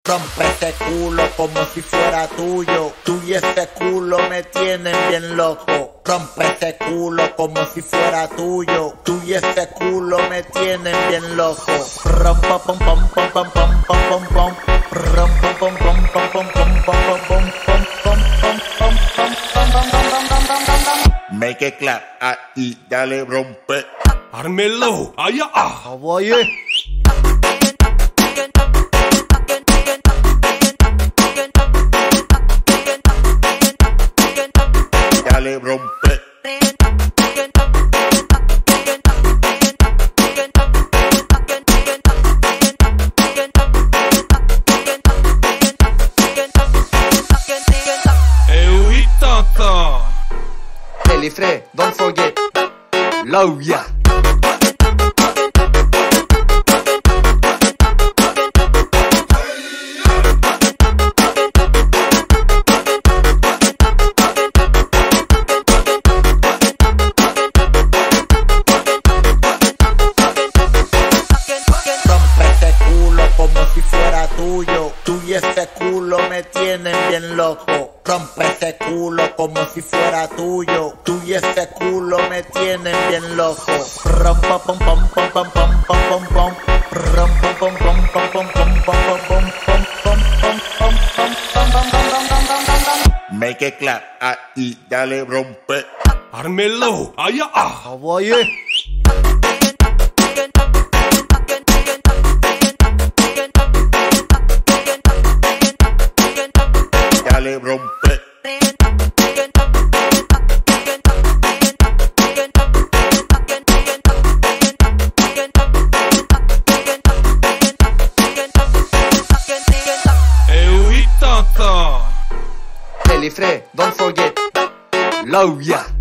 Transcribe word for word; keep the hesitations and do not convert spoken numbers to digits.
Rompe ese culo como si fuera tuyo. Tú y ese culo me tienen bien loco. Rompe ese culo como si fuera tuyo. Tú y ese culo me tienen bien loco. Rompa pom pom pom pom pom pom pom pom. Rompa pom pom pom pom pom pom pom pom pom pom pom pom pom. Make it clap, ahí, dale rompe. Ármelo, allá, ah. Oye. Dale rompe. Ewi tata. Elifre, don't forget. Love ya. Como si fuera tuyo, tú y ese culo me tienen bien loco. Rompe ese culo como si fuera tuyo, tú y ese culo me tienen bien loco. Rompa pom pom pom pom pom pom pom pom. Rompa pom pom pom pom pom pom pom pom pom pom pom pom pom. Make it clap, ahí, dale rompe. Ármelo, allá, ah. Oye. Dale rompe. Ewi tata. Elifre, don't forget. Love ya.